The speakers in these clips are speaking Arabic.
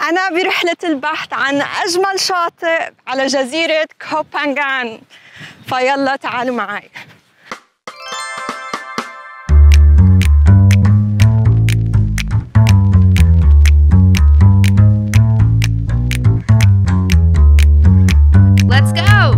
أنا برحلة البحث عن أجمل شاطئ على جزيرة كوب بانغان، فيلا تعالوا معي. Let's go!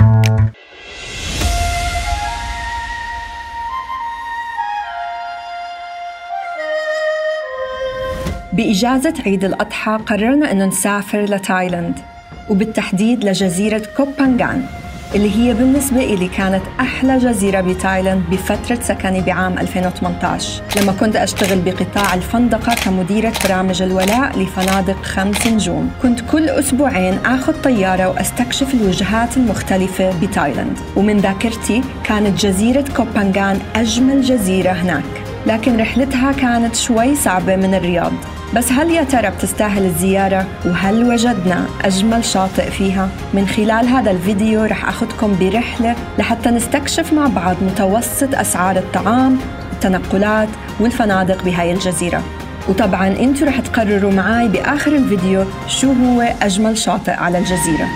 بإجازة عيد الأضحى قررنا إنه نسافر لتايلاند، وبالتحديد لجزيرة كوب بانغان اللي هي بالنسبة إلي كانت أحلى جزيرة بتايلاند بفترة سكني بعام 2018 لما كنت أشتغل بقطاع الفندقة كمديرة برامج الولاء لفنادق 5 نجوم. كنت كل أسبوعين آخذ طيارة وأستكشف الوجهات المختلفة بتايلاند، ومن ذاكرتي كانت جزيرة كوب بانغان أجمل جزيرة هناك، لكن رحلتها كانت شوي صعبة من الرياض. بس هل يا ترى بتستاهل الزيارة؟ وهل وجدنا أجمل شاطئ فيها؟ من خلال هذا الفيديو رح أخذكم برحلة لحتى نستكشف مع بعض متوسط أسعار الطعام، التنقلات والفنادق بهاي الجزيرة. وطبعاً أنتوا رح تقرروا معي بآخر الفيديو شو هو أجمل شاطئ على الجزيرة.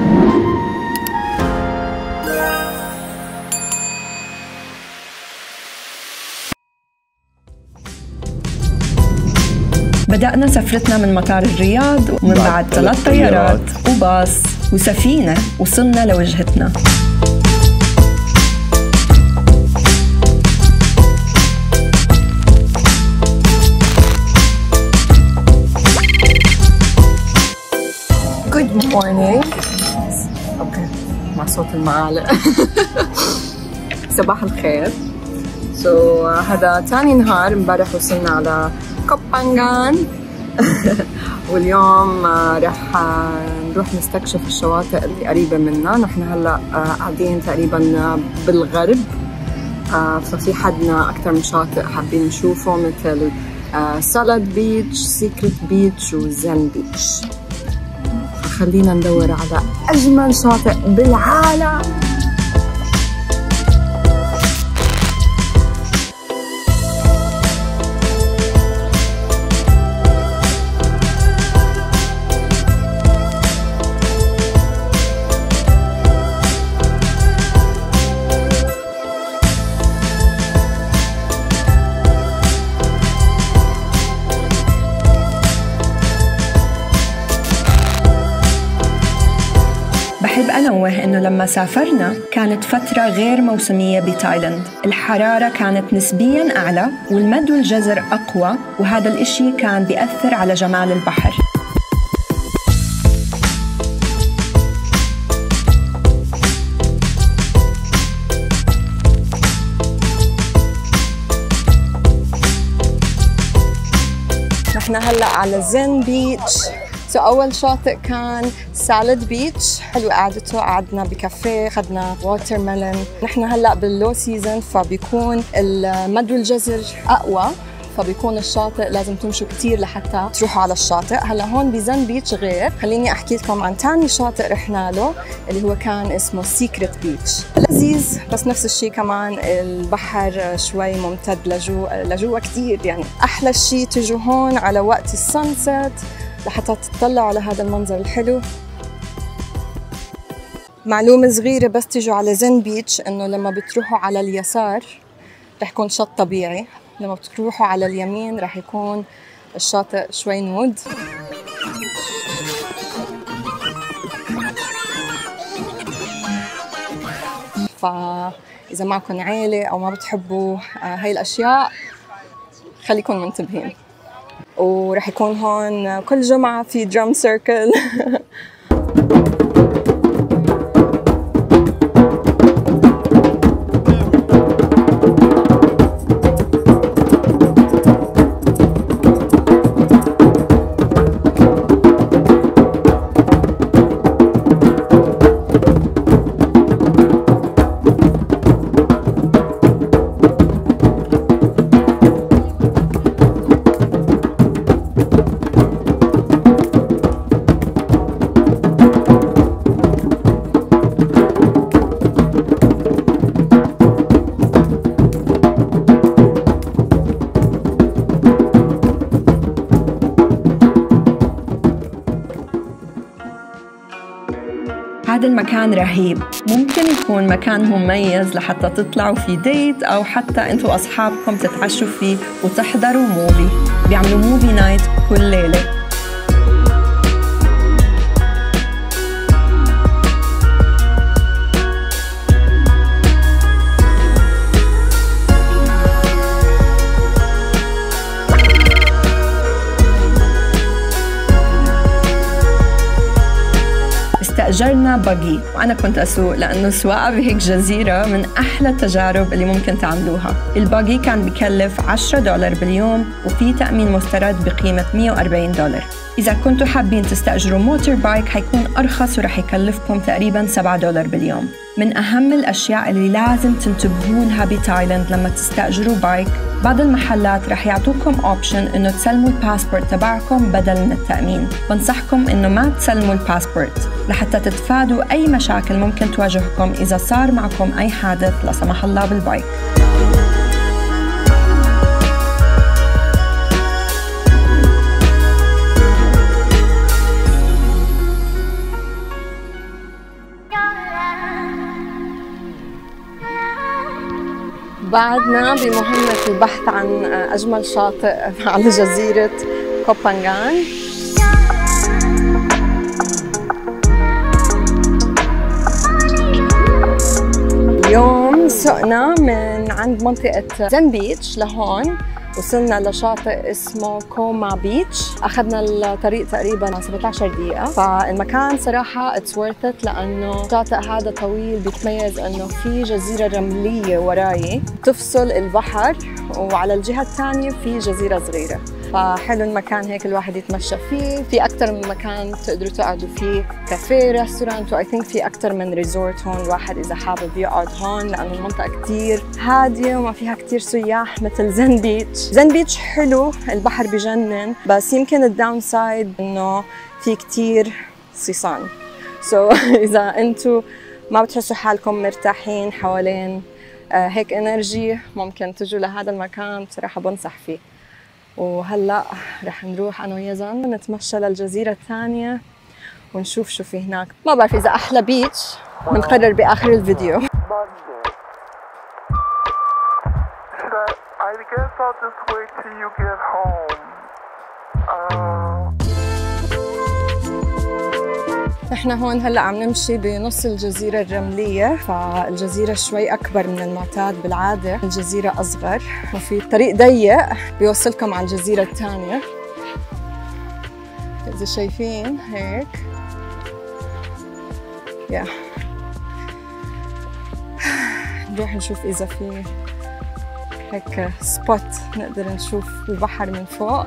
بدأنا سفرتنا من مطار الرياض، ومن بعد 3 طيارات وباص وسفينة وصلنا لوجهتنا. Good morning. اوكي مع صوت المعالق. صباح الخير. هذا ثاني نهار، امبارح وصلنا على كوب بانغان واليوم رح نروح نستكشف الشواطئ اللي قريبة منا. نحن هلا قاعدين تقريبا بالغرب، ففي حدنا أكثر من شاطئ حابين نشوفه، مثل سالاد بيتش، سيكريت بيتش وزن بيتش. فخلينا ندور على أجمل شاطئ بالعالم. بحب أنوه إنه لما سافرنا كانت فترة غير موسمية بتايلاند، الحرارة كانت نسبياً أعلى والمد والجزر أقوى، وهذا الإشي كان بيأثر على جمال البحر. نحن هلأ على زين بيتش. أول شاطئ كان سالاد بيتش، حلو قعدته، قعدنا بكافيه، خدنا ووتر ميلون. نحن هلأ باللو سيزون، فبيكون المد والجزر أقوى، فبيكون الشاطئ لازم تمشوا كتير لحتى تروحوا على الشاطئ. هلأ هون بزن بيتش غير. خليني أحكي لكم عن تاني شاطئ رحنا له اللي هو كان اسمه سيكريت بيتش. لذيذ، بس نفس الشيء كمان البحر شوي ممتد لجوا كتير. يعني أحلى شيء تجوا هون على وقت السانسيت لحتى تطلعوا على هذا المنظر الحلو. معلومة صغيرة بس تيجوا على زين بيتش، إنه لما بتروحوا على اليسار رح يكون شط طبيعي، لما بتروحوا على اليمين رح يكون الشاطئ شوي نود. فإذا معكم عيلة أو ما بتحبوا هاي الأشياء خليكم منتبهين. ورح يكون هون كل جمعة في درام سيركل. هذا المكان رهيب، ممكن يكون مكان مميز لحتى تطلعوا في ديت أو حتى أنتوا وأصحابكم تتعشوا فيه وتحضروا موفي. بيعملوا موفي نايت كل ليلة. استأجرنا باجي وأنا كنت أسوق، لأنه السواقة بهيك جزيرة من أحلى التجارب اللي ممكن تعملوها. الباجي كان بكلف $10 باليوم وفي تأمين مسترد بقيمة $140. إذا كنتوا حابين تستأجروا موتور بايك حيكون أرخص ورح يكلفكم تقريباً $7 باليوم. من أهم الأشياء اللي لازم تنتبهوا لها بتايلاند لما تستأجروا بايك، بعض المحلات رح يعطوكم اوبشن انه تسلموا الباسبورت تبعكم بدل من التأمين. بنصحكم انه ما تسلموا الباسبورت لحتى تتفادوا اي مشاكل ممكن تواجهكم اذا صار معكم اي حادث لا سمح الله بالبايك. بعدنا بمهمة البحث عن أجمل شاطئ على جزيرة كوبانغان. اليوم سقنا من عند منطقة زن بيتش لهون، وصلنا لشاطئ اسمه كوما بيتش. أخذنا الطريق تقريباً 17 دقيقة، فالمكان صراحة it's worth it لأنه الشاطئ هذا طويل، بيتميز أنه في جزيرة رملية وراي تفصل البحر، وعلى الجهة الثانية في جزيرة صغيرة. فحلو المكان هيك الواحد يتمشى فيه. في أكثر من مكان تقدروا تقعدوا فيه، كافيه، ريستورانت، وآي ثينك في أكثر من ريزورت هون الواحد إذا حابب يقعد هون، لأنه المنطقة كتير هادية وما فيها كتير سياح مثل زن بيتش. زن بيتش حلو، البحر بجنن، بس يمكن الداون سايد إنه في كتير صيصان. إذا أنتوا ما بتحسوا حالكم مرتاحين حوالين هيك انرجي، ممكن تجوا لهذا المكان، بصراحة بنصح فيه. وهلا رح نروح انا ويزن نتمشى للجزيره الثانيه ونشوف شو في هناك. ما بعرف اذا احلى بيتش، بنقرر باخر الفيديو. احنا هون هلا عم نمشي بنص الجزيرة الرملية، فالجزيرة شوي أكبر من المعتاد، بالعادة الجزيرة أصغر، وفي طريق ضيق بيوصلكم على الجزيرة الثانية. إذا شايفين هيك نروح نشوف إذا في هيك سبوت نقدر نشوف البحر من فوق.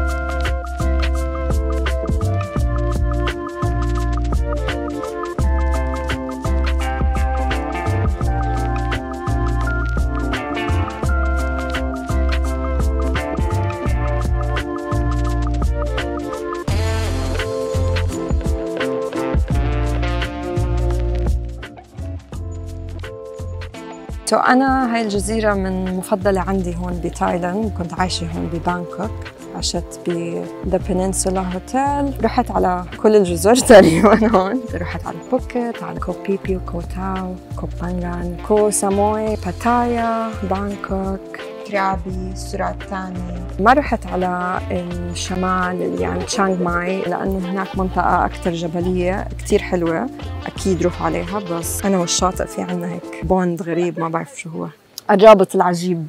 أنا هاي الجزيرة من مفضلة عندي هون بتايلاند. كنت عايشة هون ببانكوك، عشت ب The Peninsula Hotel. رحت على كل الجزر تقريبا هون. رحت على بوكيت، على كو بيبي وكو تاو، كو بانغان، كو ساموي، باتايا، بانكوك، كرابي، السرعة الثانية. ما رحت على الشمال اللي يعني تشانغ ماي، لأنه هناك منطقة أكثر جبلية كتير حلوة، أكيد روحوا عليها. بس أنا والشاطئ في عنا هيك بوند غريب، ما بعرف شو هو، الرابط العجيب.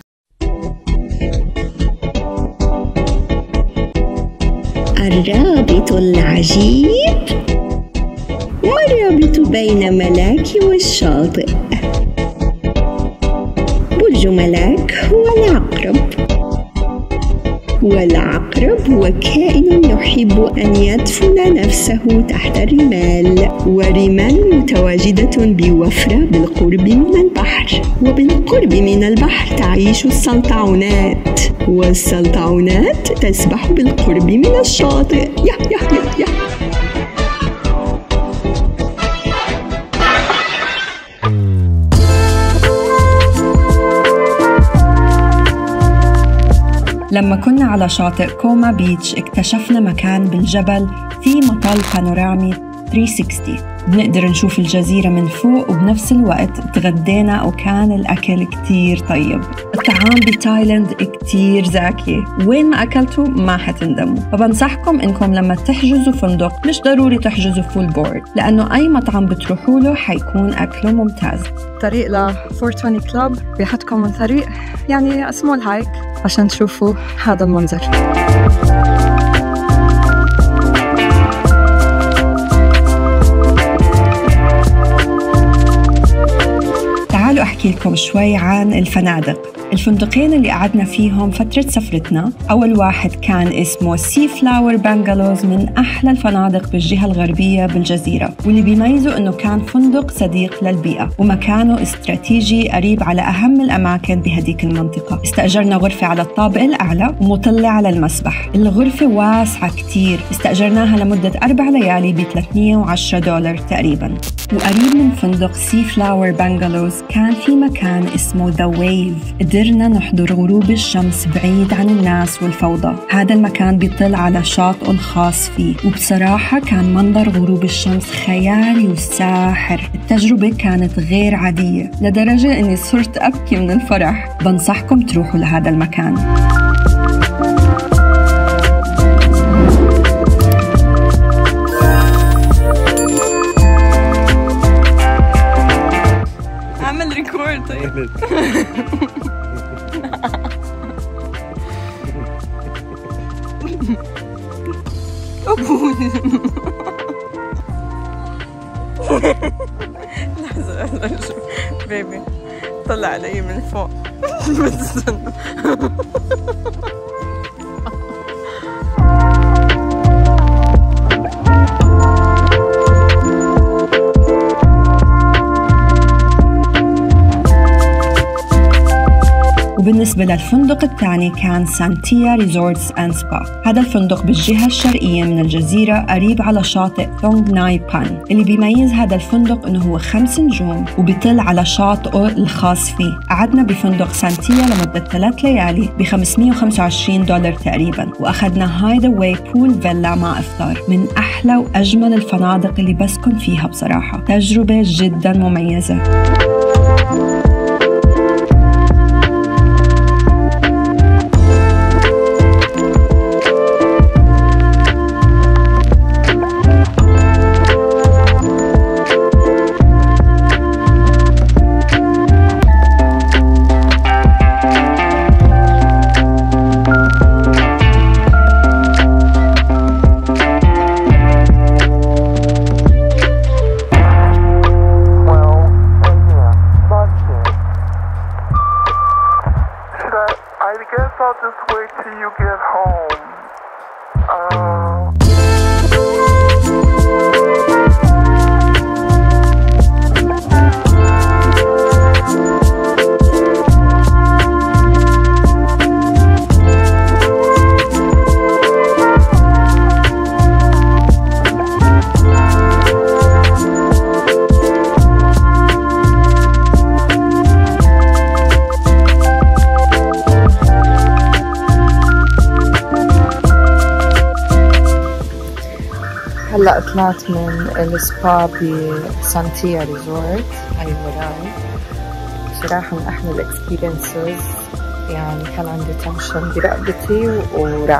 الرابط العجيب، والرابط بين ملاك والشاطئ. برج ملاك هو العقرب، والعقرب هو كائن يحب أن يدفن نفسه تحت الرمال، والرمال متواجدة بوفرة بالقرب من البحر، وبالقرب من البحر تعيش السلطعونات، والسلطعونات تسبح بالقرب من الشاطئ. لما كنا على شاطئ كوما بيتش اكتشفنا مكان بالجبل فيه مطل بانورامي 360. بنقدر نشوف الجزيرة من فوق، وبنفس الوقت تغدينا وكان الأكل كتير طيب. الطعام بتايلاند كتير زاكي، وين ما أكلتوا ما حتندموا. فبنصحكم إنكم لما تحجزوا فندق مش ضروري تحجزوا فول بورد، لأنه أي مطعم بتروحوا له حيكون أكله ممتاز. طريق ل 420 كلوب بيحطكم من طريق يعني سمول هايك عشان تشوفوا هذا المنظر. تعالوا أحكي لكم شوي عن الفنادق. الفندقين اللي قعدنا فيهم فترة سفرتنا، أول واحد كان اسمه سي فلاور بانجالوز، من أحلى الفنادق بالجهة الغربية بالجزيرة، واللي بيميزه أنه كان فندق صديق للبيئة ومكانه استراتيجي قريب على أهم الأماكن بهديك المنطقة. استأجرنا غرفة على الطابق الأعلى ومطلة على المسبح. الغرفة واسعة كتير، استأجرناها لمدة 4 ليالي $310 تقريباً. وقريب من فندق سي فلاور بانجالوز كان في مكان اسمه ذا ويف، قدرنا نحضر غروب الشمس بعيد عن الناس والفوضى. هذا المكان بيطل على شاطئ الخاص فيه، وبصراحة كان منظر غروب الشمس خيالي وساحر. التجربة كانت غير عادية لدرجة أني صرت أبكي من الفرح. بنصحكم تروحوا لهذا المكان. عمل ريكورد طيب. لحظة شوف بيبي طلع علي من فوق. وبالنسبة للفندق الثاني كان سانتيا ريزورتس أند سبا. هذا الفندق بالجهة الشرقية من الجزيرة قريب على شاطئ تونغ ناي بان. اللي بيميز هذا الفندق إنه هو 5 نجوم وبيطل على شاطئه الخاص فيه. قعدنا بفندق سانتيا لمدة 3 ليالي $525 تقريبا، وأخذنا هاي ذا واي بول فيلا مع إفطار. من أحلى وأجمل الفنادق اللي بسكن فيها بصراحة، تجربة جدا مميزة. I guess I'll just wait till you get home. هلا طلعت من السبا بسانتيا ريزورت هاي وراي. صراحة من أحلى الإكسبيرينسز، يعني كان عندي تنشن برقبتي وراح.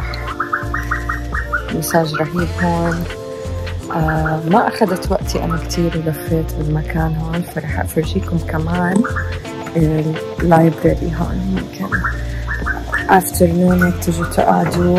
مساج رهيب هون. ما أخذت وقتي أنا كتير ولفيت بالمكان هون، فرح أفرجيكم كمان اللايبراري هون. ممكن afternoon تجوا تقعدوا.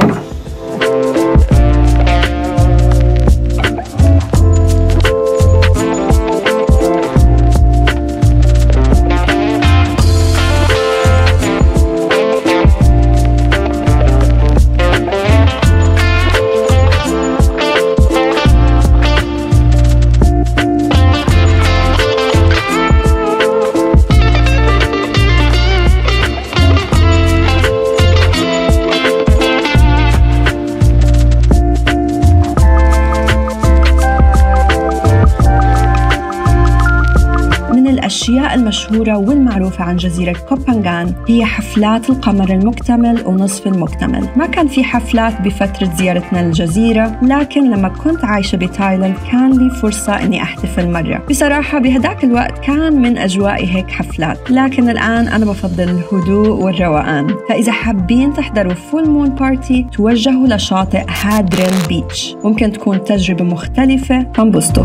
الأشياء المشهورة والمعروفة عن جزيرة كوبانغان هي حفلات القمر المكتمل ونصف المكتمل. ما كان في حفلات بفترة زيارتنا للجزيرة، لكن لما كنت عايشة بتايلاند كان لي فرصة إني أحتفل مرة. بصراحة بهداك الوقت كان من أجوائي هيك حفلات، لكن الآن أنا بفضل الهدوء والروقان. فإذا حابين تحضروا فول مون بارتي توجهوا لشاطئ هادرين بيتش، ممكن تكون تجربة مختلفة تنبسطوا.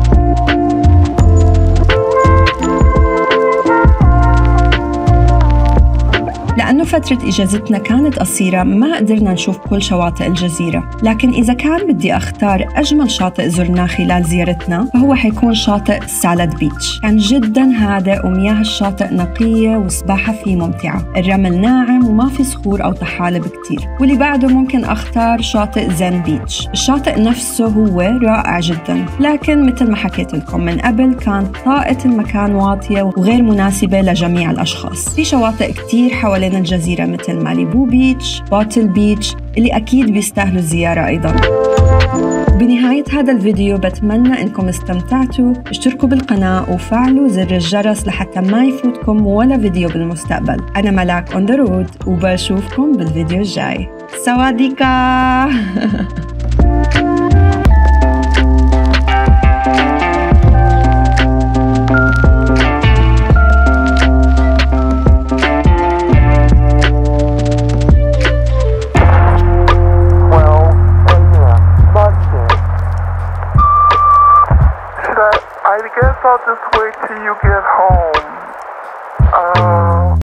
لأنه فترة إجازتنا كانت قصيرة ما قدرنا نشوف كل شواطئ الجزيرة، لكن إذا كان بدي أختار أجمل شاطئ زرناه خلال زيارتنا فهو حيكون شاطئ سالد بيتش. كان جداً هادئ ومياه الشاطئ نقية والسباحة فيه ممتعة، الرمل ناعم وما في صخور أو طحالب كتير. واللي بعده ممكن أختار شاطئ زين بيتش. الشاطئ نفسه هو رائع جداً، لكن مثل ما حكيت لكم من قبل كانت طاقة المكان واطية وغير مناسبة لجميع الأشخاص. في شواطئ كتير حوالين الجزيرة مثل ماليبو بيتش، بوتل بيتش اللي أكيد بيستاهلوا الزيارة أيضاً. بنهاية هذا الفيديو بتمنى إنكم استمتعتوا، اشتركوا بالقناة وفعلوا زر الجرس لحتى ما يفوتكم ولا فيديو بالمستقبل. أنا ملاك on the road وبشوفكم بالفيديو الجاي. سواديكا. I guess I'll just wait till you get home.